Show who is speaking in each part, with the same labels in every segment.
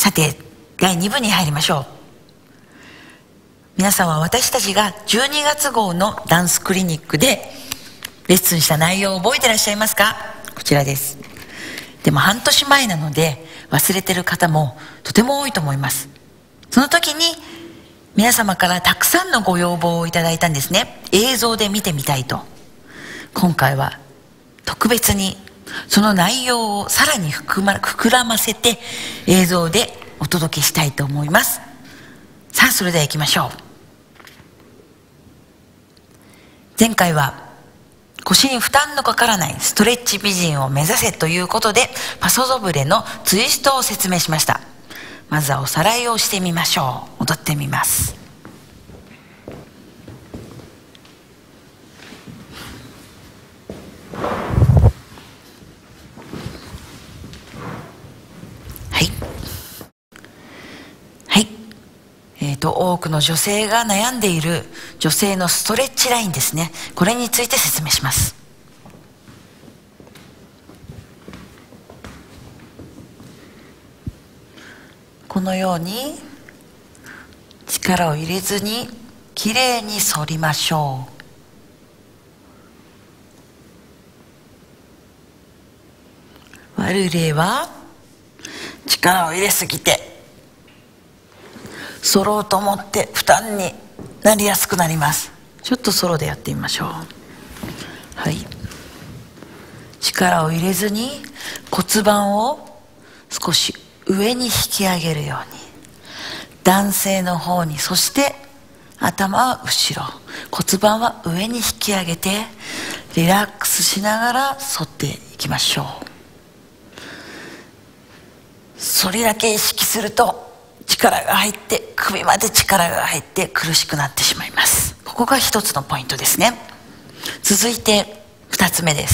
Speaker 1: さて、第2部に入りましょう。皆さんは私たちが12月号のダンスクリニックでレッスンした内容を覚えてらっしゃいますか？こちらです。でも半年前なので忘れてる方もとても多いと思います。その時に皆様からたくさんのご要望をいただいたんですね。映像で見てみたいと。今回は特別にその内容をさらに膨らませて映像でお届けしたいと思います。さあ、それでは行きましょう。前回は腰に負担のかからないストレッチ美人を目指せということで、パソドブレのツイストを説明しました。まずはおさらいをしてみましょう。踊ってみます。多くの女性が悩んでいる女性のストレッチラインですね。これについて説明します。このように力を入れずにきれいに反りましょう。悪い例は力を入れすぎて反ろうと思って負担になりやすくなります。ちょっとソロでやってみましょう。はい、力を入れずに骨盤を少し上に引き上げるように、男性の方に、そして頭は後ろ、骨盤は上に引き上げてリラックスしながら反っていきましょう。反りだけ意識すると力が入って、首まで力が入って苦しくなってしまいます。ここが一つのポイントですね。続いて2つ目です。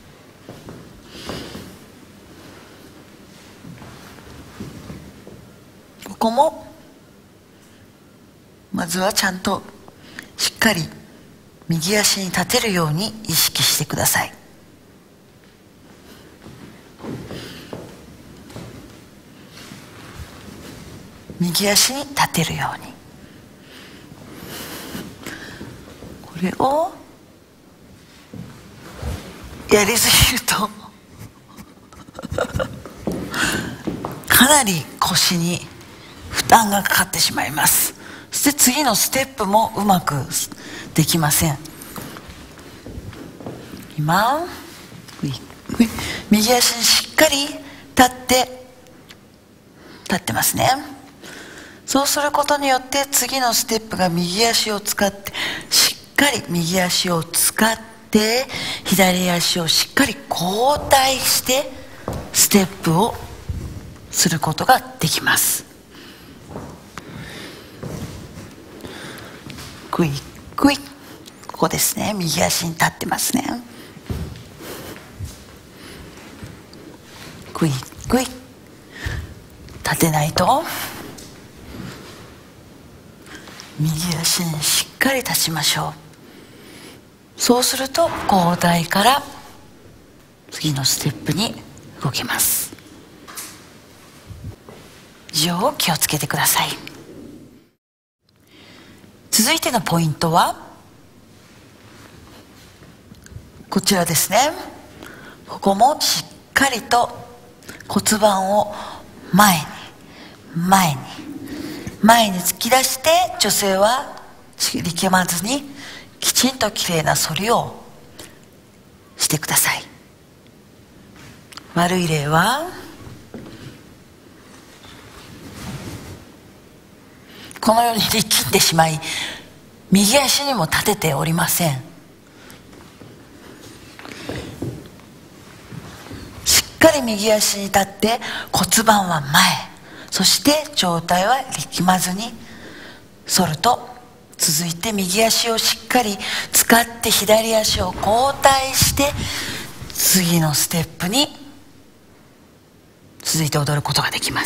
Speaker 1: ここもまずはちゃんとしっかり右足に立てるように意識してください。右足に立てるように。これをやりすぎるとかなり腰に負担がかかってしまいます。そして次のステップもうまくできません。今右足にしっかり立ってますね。そうすることによって次のステップが右足を使って、しっかり右足を使って左足をしっかり交代してステップをすることができます。クイックイッ、ここですね。右足に立ってますね。クイックイッ、立てないと右足にしっかり立ちましょう。そうすると交代から次のステップに動けます。以上を気をつけてください。続いてのポイントはこちらですね。ここもしっかりと骨盤を前に突き出して、女性は力まずにきちんときれいな反りをしてください。悪い例はこのように力んでしまい、右足にも立てておりません。しっかり右足に立って骨盤は前、そして上体は力まずに反ると、続いて右足をしっかり使って左足を交代して次のステップに続いて踊ることができます。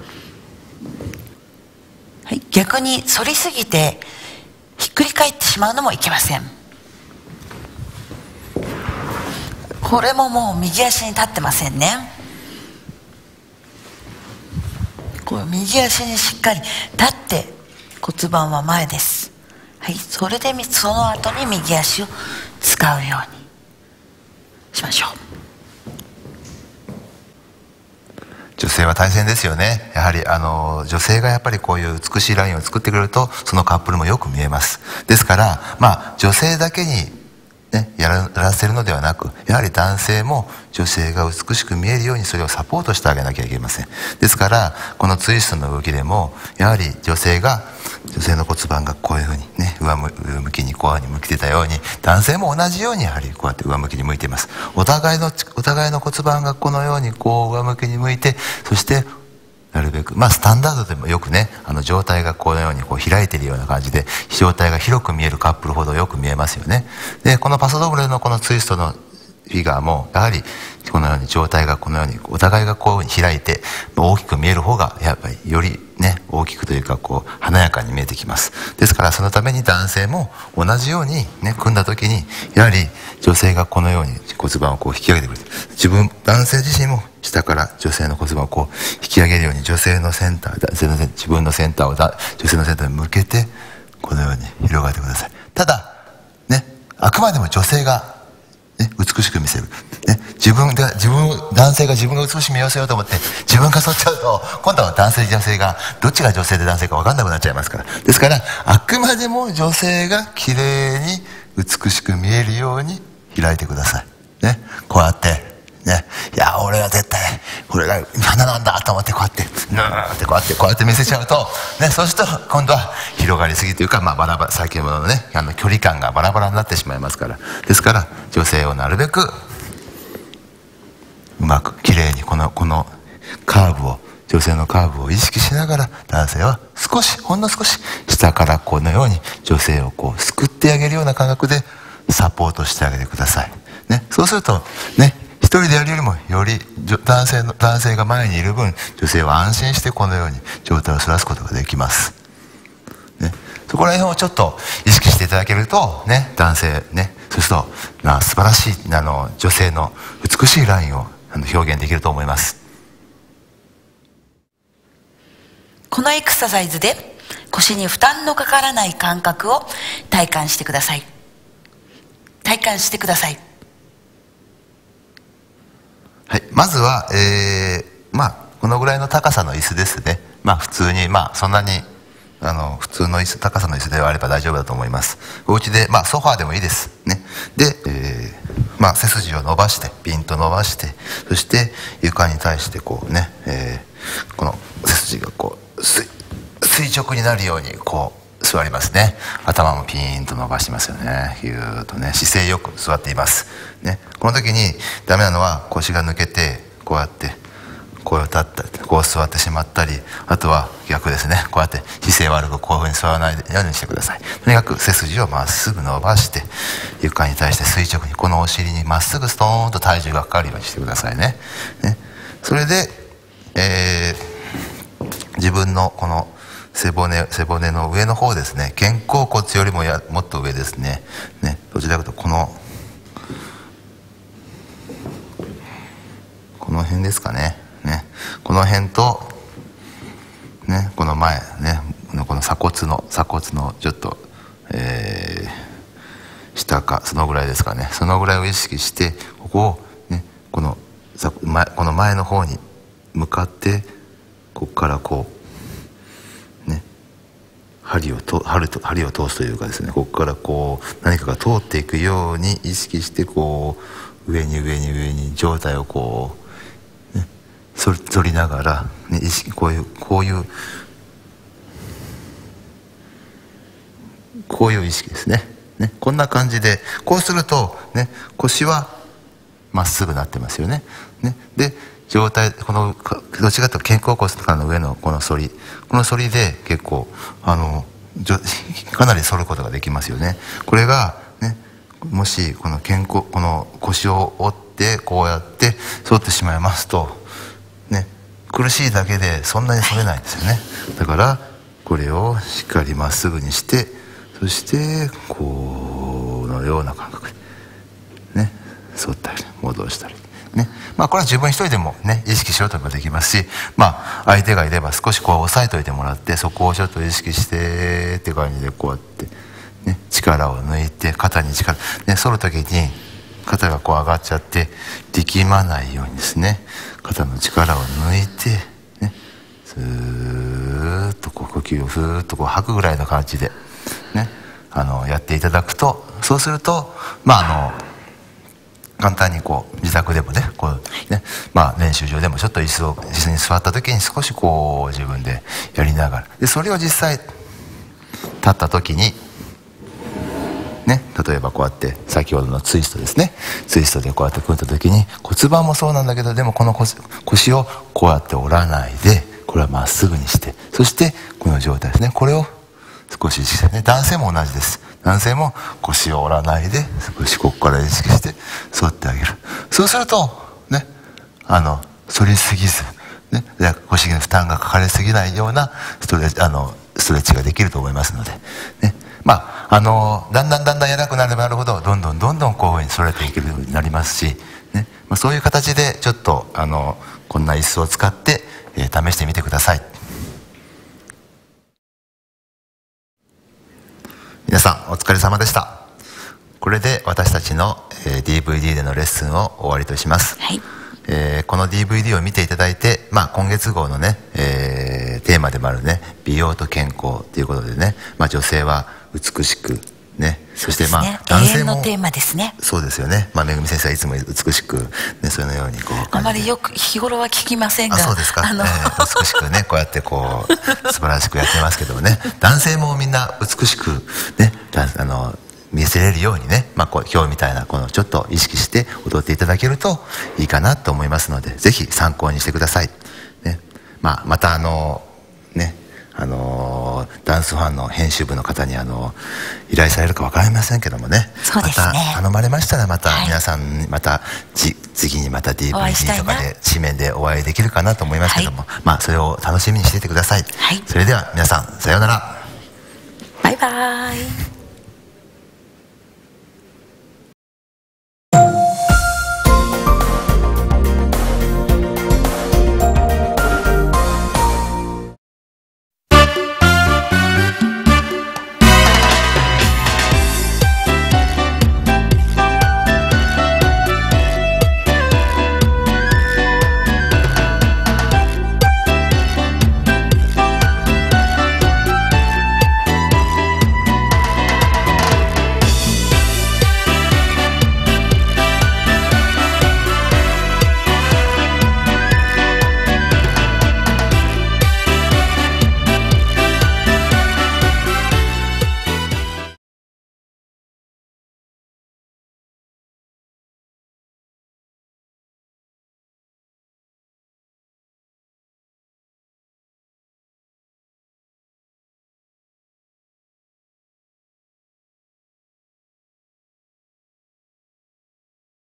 Speaker 1: はい、逆に反りすぎてひっくり返ってしまうのもいけません。これももう右足に立ってませんね。 こう右足にしっかり立って骨盤は前です。はい、それでその後に右足を使うようにしましょう。
Speaker 2: 女性は大変ですよね。やはり女性がやっぱりこういう美しいラインを作ってくれると、そのカップルもよく見えます。ですから女性だけにね、やらせるのではなく、やはり男性も女性が美しく見えるようにそれをサポートしてあげなきゃいけません。ですからこのツイストの動きでもやはり女性の骨盤がこういうふうにね、上向きにこういうふうに向けてたように、男性も同じようにやはりこうやって上向きに向いています。お互いの骨盤がこのようにこう上向きに向いて、そしてなるべくスタンダードでもよくね、状態がこのようにこう開いているような感じで、状態が広く見えるカップルほどよく見えますよね。でこのパソドブレのこのツイストのフィガーもやはりこのように状態がこのようにお互いがこう開いて大きく見える方がやっぱりよりね、大きくというかこう華やかに見えてきます。ですからそのために男性も同じようにね、組んだ時にやはり女性がこのように骨盤をこう引き上げてくれて、男性自身も下から女性の骨盤をこう引き上げるように、自分のセンターを女性のセンターに向けてこのように広がってください。ただね、あくまでも女性がね、美しく見せる、ね、男性が自分が美しく見せようと思って自分が剃っちゃうと、今度は男性女性がどっちが女性で男性か分かんなくなっちゃいますから。ですからあくまでも女性が綺麗に美しく見えるように開いてくださいね。こうやってね、いや俺は絶対これが花なんだと思ってこうやってこうやって見せちゃうとね、そうすると今度は広がりすぎというか、バラバラ、先ほどのね、距離感がバラバラになってしまいますから。ですから女性をなるべくうまくきれいにこのカーブを、女性のカーブを意識しながら、男性はほんの少し下からこのように女性をこうすくってあげるような感覚でサポートしてあげてくださいね。そうするとね、一人でやるよりもより男性が前にいる分、女性は安心してこのように状態を反らすことができます、ね、そこら辺をちょっと意識していただけるとね、男性ね、そうすると素晴らしい女性の美しいラインを表現できると思います。
Speaker 1: このエクササイズで腰に負担のかからない感覚を体感してください。
Speaker 2: はい、まずは、このぐらいの高さの椅子ですね。普通にそんなに普通の高さの椅子であれば大丈夫だと思います。お家でソファーでもいいですね。で、背筋を伸ばしてピンと伸ばして、そして床に対してこうね、この背筋がこう垂直になるようにこう座りますね。頭もピーンと伸ばしますよね。ぎゅーっとね、姿勢よく座っていますね。この時にダメなのは腰が抜けてこうやってこう立ったりこう座ってしまったり、あとは逆ですね、こうやって姿勢悪くこういうふうに座らないようにしてください。とにかく背筋をまっすぐ伸ばして床に対して垂直に、このお尻にまっすぐストーンと体重がかかるようにしてくださいね。それで、自分のこの背骨の上の方ですね、肩甲骨よりももっと上ですね。どちらかというとこの辺ですかね。この辺と、ね、この前ね、この鎖骨のちょっと、下かそのぐらいですかね。そのぐらいを意識してここを、ね、この前の方に向かってここからこうね、針を通すというかですね、ここからこう何かが通っていくように意識して、こう上に上体をこう反りながら、ね、こういう意識ですね。こんな感じでこうすると、ね、腰はまっすぐなってますよね。で上体、どっちかというと肩甲骨からの上のこの反りで結構かなり反ることができますよね。これがね、もしこの腰を折ってこうやって反ってしまいますとね、苦しいだけでそんなに反れないんですよね。だからこれをしっかりまっすぐにして、そしてこのような感覚でね、反ったり戻したりね、まあこれは自分一人でもね意識しようともできますし、まあ相手がいれば少しこう押さえといてもらって、そこをちょっと意識してって感じでこうやってね力を抜いて、肩に力ね、反る時に肩がこう上がっちゃって力まないようにですね、肩の力を抜いてね、スーッとこう呼吸をふーっとこう吐くぐらいの感じでね、やっていただくと、そうするとまあ簡単にこう自宅でもね、こうね、まあ練習場でもちょっと椅子に座った時に少しこう自分でやりながら、でそれを実際立った時にね、例えばこうやって先ほどのツイストですね、ツイストでこうやって組んだ時に骨盤もそうなんだけど、でもこの腰をこうやって折らないで、これはまっすぐにして、そしてこの状態ですね、これを少し意識してね、男性も同じです。男性も腰を折らないで少しここから意識して反ってあげる。そうするとね、反りすぎずね、腰に負担がかかりすぎないようなストレッチができると思いますのでね、まあだんだんやらなくなればなるほどどんどんこういうふうに反れていけるようになりますしね、まあ、そういう形でちょっとこんな椅子を使って、試してみてください。皆さんお疲れ様でした。これで私たちの、DVD でのレッスンを終わりとします。
Speaker 1: はい。
Speaker 2: この DVD を見ていただいて、まあ、今月号のね、テーマでもあるね、美容と健康ということでね、まあ、女性は美しくね、そしてまあ男性も
Speaker 1: 永遠のテーマですね。
Speaker 2: そうですよね。まあめぐみ先生はいつも美しくね、そのようにこう
Speaker 1: あまりよく日頃は聞きませんが、
Speaker 2: そうですか。美しくね、こうやってこう素晴らしくやってますけどもね、男性もみんな美しくね、見せれるようにね、まあこう今日みたいなこのちょっと意識して踊っていただけるといいかなと思いますので、ぜひ参考にしてください。ね、まあまたね。ダンスファンの編集部の方に依頼されるか分かりませんけどもね、
Speaker 1: そうですね、
Speaker 2: また頼まれましたらまた皆さんまた次にまた DVD とかで紙面でお会いできるかなと思いますけども、まあそれを楽しみにしていてください。それでは皆さんさようなら。
Speaker 1: バイバイ。